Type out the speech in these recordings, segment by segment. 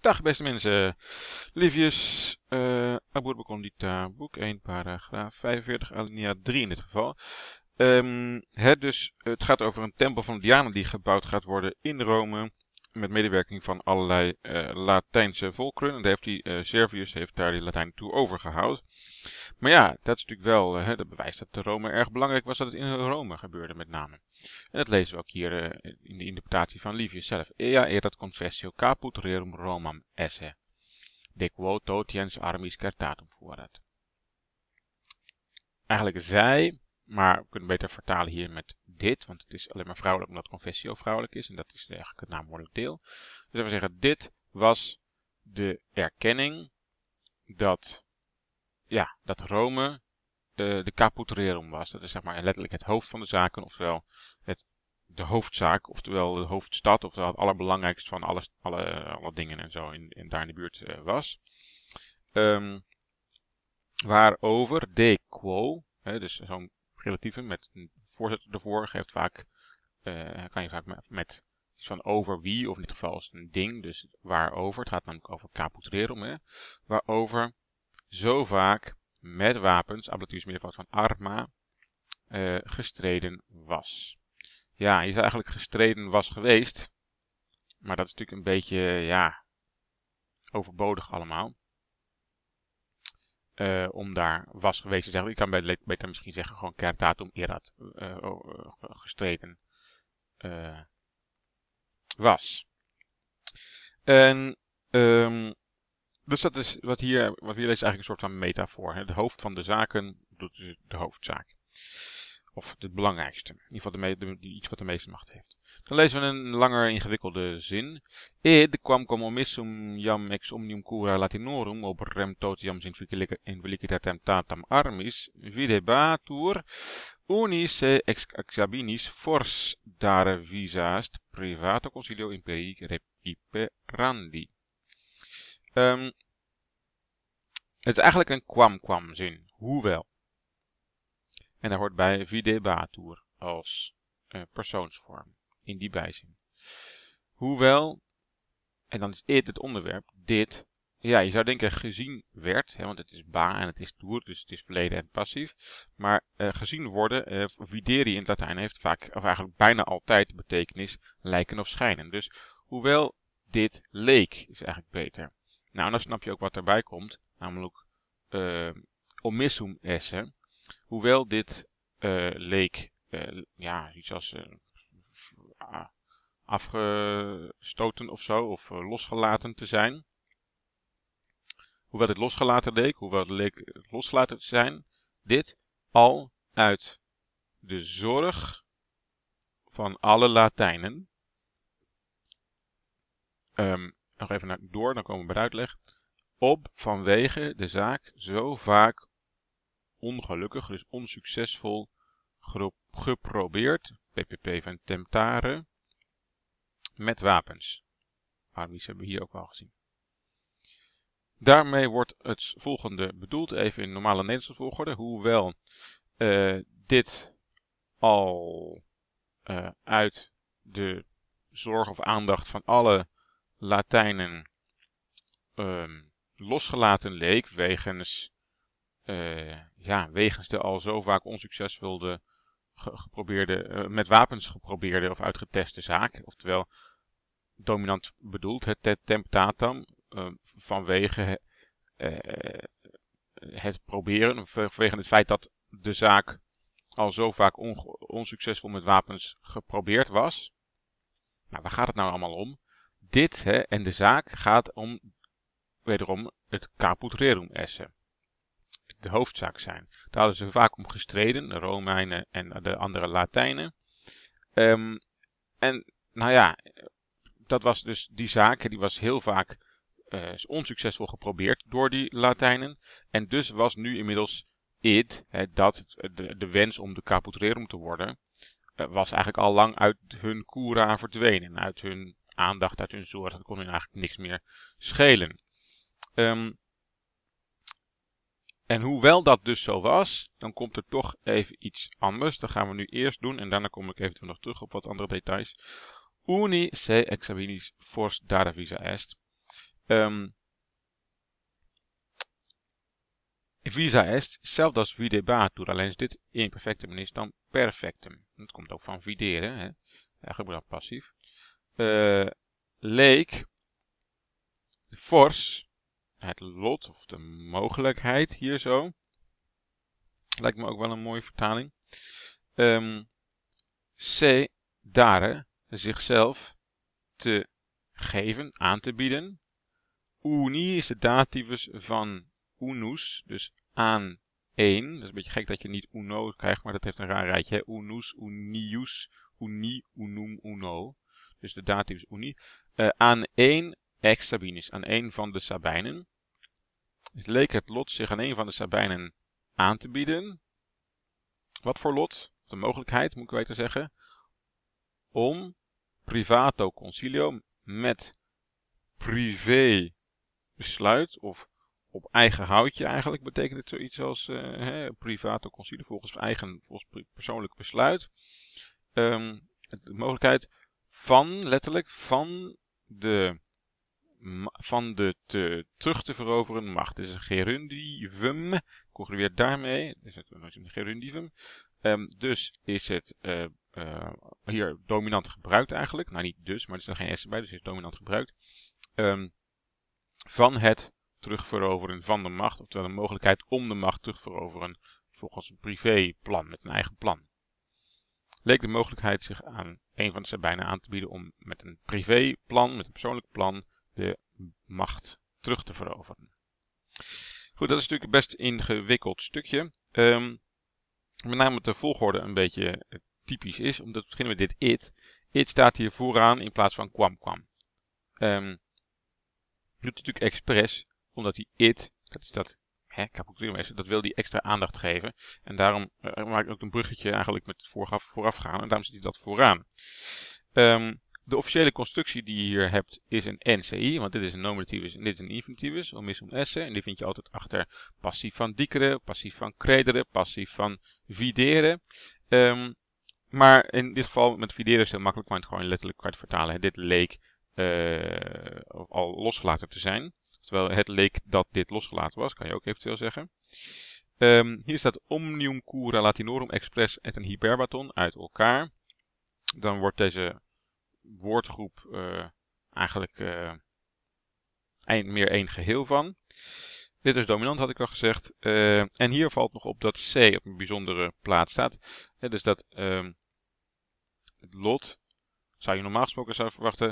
Dag beste mensen, Livius Aburba Condita, boek 1, paragraaf 45, alinea 3 in dit geval. Het gaat over een tempel van Diana die gebouwd gaat worden in Rome, met medewerking van allerlei Latijnse volkeren. En daar Servius heeft daar die Latijn toe overgehaald. Maar ja, dat is natuurlijk wel, dat bewijst dat Rome erg belangrijk was dat het in Rome gebeurde met name. En dat lezen we ook hier in de interpretatie van Livius zelf. Ea erat confessio caput rerum Romam esse, de quo totiens armis certatum fuerat. Eigenlijk zij, maar we kunnen beter vertalen hier met dit, want het is alleen maar vrouwelijk omdat confessio vrouwelijk is. En dat is eigenlijk het naamwoordelijk deel. Dus we zeggen, dit was de erkenning dat Rome de caput rerum was. Dat is zeg maar letterlijk het hoofd van de zaken, oftewel de hoofdzaak, oftewel de hoofdstad, oftewel het allerbelangrijkste van alle dingen en zo daar in de buurt was. Waarover de quo, dus zo'n relatieve met een voorzet ervoor, geeft vaak, kan je vaak met iets van over wie, of in dit geval is het een ding, dus waarover, het gaat namelijk over caput rerum, waarover zo vaak met wapens, ablativus meervoud van arma, gestreden was. Ja, je zou eigenlijk gestreden was geweest, maar dat is natuurlijk een beetje, overbodig allemaal. Om daar was geweest te zeggen. Je kan beter misschien zeggen gewoon certatum erat, gestreden was. En dus dat is wat we hier lezen eigenlijk een soort van metafoor. Hè? De hoofd van de zaken doet dus de hoofdzaak. Of het belangrijkste. In ieder geval iets wat de meeste macht heeft. Dan lezen we een langer ingewikkelde zin. Ed quam omissum jam ex omnium cura latinorum ob rem totiam in felicita temptatam armis videbatur unis se ex exabinis fors dare visast privato concilio imperii repiperandi. Het is eigenlijk een quam zin. Hoewel. En daar hoort bij videbatur als persoonsvorm. In die bijzin. Hoewel, en dan is it het onderwerp, dit, ja, je zou denken gezien werd, want het is ba en het is toer, dus het is verleden en passief. Maar gezien worden, videri in het Latijn heeft vaak, of eigenlijk bijna altijd de betekenis lijken of schijnen. Dus hoewel dit leek, is eigenlijk beter. Nou, en dan snap je ook wat erbij komt, namelijk omissum esse. Hoewel dit leek, iets als afgestoten of zo, of losgelaten te zijn. Hoewel dit losgelaten leek, hoewel het leek losgelaten te zijn, dit al uit de zorg van alle Latijnen. Nog even door, dan komen we bij de uitleg. Vanwege de zaak zo vaak ongelukkig, dus onsuccesvol geprobeerd, ppp van temptare, met wapens. Armies hebben we hier ook al gezien. Daarmee wordt het volgende bedoeld, even in normale Nederlandse volgorde, hoewel dit al uit de zorg of aandacht van alle Latijnen losgelaten leek, wegens de al zo vaak onsuccesvol met wapens geprobeerde of uitgeteste zaak, oftewel dominant bedoeld, het temptatam, vanwege het proberen, vanwege het feit dat de zaak al zo vaak onsuccesvol met wapens geprobeerd was. Nou, waar gaat het nou allemaal om? Dit en de zaak gaat om, wederom, het caput rerum esse. De hoofdzaak zijn. Daar hadden ze vaak om gestreden, de Romeinen en de andere Latijnen. Dat was dus die zaak, die was heel vaak onsuccesvol geprobeerd door die Latijnen. En dus was nu inmiddels de wens om de caput rerum te worden, was eigenlijk al lang uit hun cura verdwenen. Uit hun aandacht, uit hun zorg, dat kon hun eigenlijk niks meer schelen. En hoewel dat dus zo was, dan komt er toch even iets anders. Dat gaan we nu eerst doen en daarna kom ik eventueel nog terug op wat andere details. Uni se exabinis fors dare visa est. Visa est, hetzelfde als videbatur, alleen is dit imperfectum is dan perfectum. Dat komt ook van videren, hè. Eigenlijk dan passief. Leek, fors, het lot of de mogelijkheid hier zo. Lijkt me ook wel een mooie vertaling. Se dare, zichzelf te geven, aan te bieden. Uni is de dativus van unus, dus aan één. Dat is een beetje gek dat je niet uno krijgt, maar dat heeft een raar rijtje. Hè? Unus, unius, uni, unum, uno. Dus de dativus uni. Aan één ex Sabinis, aan één van de Sabijnen. Het leek het lot zich aan één van de Sabijnen aan te bieden. Wat voor lot? De mogelijkheid, moet ik weten zeggen. Om privato concilio met privé besluit, of op eigen houtje eigenlijk, betekent het zoiets als privato concilio, volgens persoonlijk besluit. De mogelijkheid van, letterlijk, van de terug te veroveren macht. Dit is een gerundivum, congrueert daarmee, is het een gerundivum. Dus is het hier dominant gebruikt eigenlijk. Nou, niet dus, maar er is er geen S bij, dus het is dominant gebruikt. Van het terugveroveren van de macht, oftewel de mogelijkheid om de macht terug te veroveren volgens een privéplan, met een eigen plan. Leek de mogelijkheid zich aan een van de Sabijnen aan te bieden om met een privéplan, met een persoonlijk plan, de macht terug te veroveren. Goed, dat is natuurlijk een best ingewikkeld stukje. Met name dat de volgorde een beetje typisch is, omdat we beginnen met dit it. It staat hier vooraan in plaats van kwam. Doet natuurlijk expres, omdat die it, dat is dat capitulmeester, dat wil die extra aandacht geven. En daarom maak ik ook een bruggetje eigenlijk met het voorafgaan, en daarom zit hij dat vooraan. De officiële constructie die je hier hebt is een NCI, want dit is een nominativus en dit is een infinitivus, omis om esse. En die vind je altijd achter passief van dicere, passief van credere, passief van videre. Maar in dit geval met videre is heel makkelijk, maar het gewoon letterlijk kan vertalen. Dit leek al losgelaten te zijn. Terwijl het leek dat dit losgelaten was, kan je ook eventueel zeggen. Hier staat omnium cura latinorum express et een hyperbaton uit elkaar. Dan wordt deze woordgroep eigenlijk meer één geheel van. Dit is dominant, had ik al gezegd. En hier valt nog op dat C op een bijzondere plaats staat. Dus dat het lot, zou je normaal gesproken verwachten,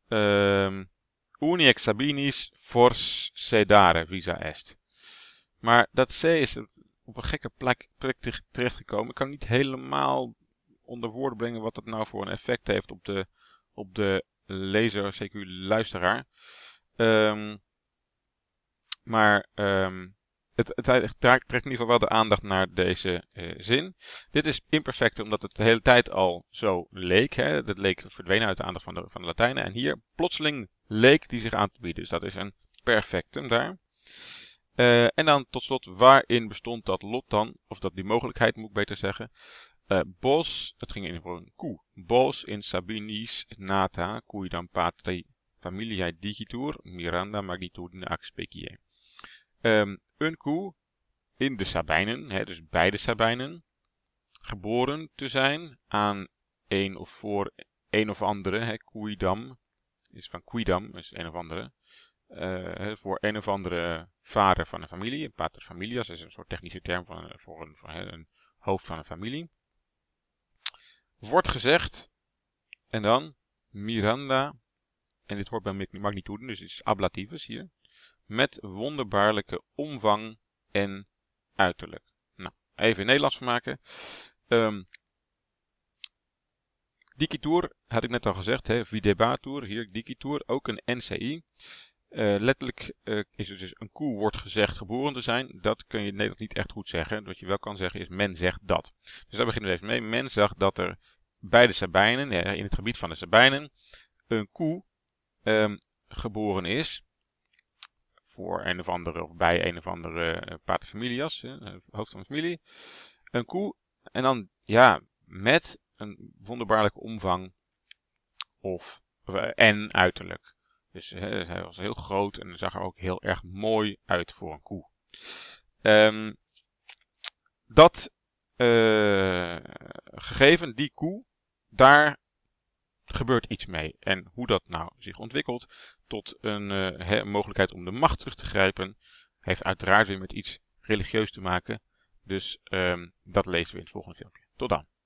uni ex Sabinis fors sedare visa est. Maar dat C is op een gekke plek terechtgekomen. Ik kan niet helemaal onder woorden brengen wat dat nou voor een effect heeft op de lezer, CQ luisteraar. Het trekt in ieder geval wel de aandacht naar deze zin. Dit is imperfect omdat het de hele tijd al zo leek. Hè? Dat leek verdwenen uit de aandacht van de Latijnen. En hier plotseling leek die zich aan te bieden. Dus dat is een perfectum daar. En dan tot slot, waarin bestond dat lot dan? Of dat die mogelijkheid moet ik beter zeggen. Bos, het ging in voor een koe. Bos in Sabinis nata, cuidam patri familiae digitur, miranda magnitudine ac specie. Een koe in de Sabijnen, dus bij de Sabijnen, geboren te zijn aan een of voor een of andere, quidam, is van quidam, is een of andere, voor een of andere vader van een familie, pater familias, is een soort technische term voor een hoofd van een familie. Wordt gezegd, en dan Miranda, en dit hoort bij magnituden, dus het is ablativus hier, met wonderbaarlijke omvang en uiterlijk. Nou, even in Nederlands van maken. Dicitur, had ik net al gezegd, videbatur, hier dicitur, ook een NCI. Letterlijk is het dus een koe wordt gezegd geboren te zijn. Dat kun je in Nederland niet echt goed zeggen. Wat je wel kan zeggen is men zegt dat. Dus daar beginnen we even mee. Men zag dat er bij de Sabijnen, in het gebied van de Sabijnen, een koe geboren is. Voor een of andere, of bij een of andere paterfamilias, hoofd van de familie. Een koe, en dan, ja, met een wonderbaarlijke omvang en uiterlijk. Dus hij was heel groot en zag er ook heel erg mooi uit voor een koe. Dat gegeven, die koe, daar gebeurt iets mee. En hoe dat nou zich ontwikkelt tot een mogelijkheid om de macht terug te grijpen, heeft uiteraard weer met iets religieus te maken. Dus dat lezen we in het volgende filmpje. Tot dan.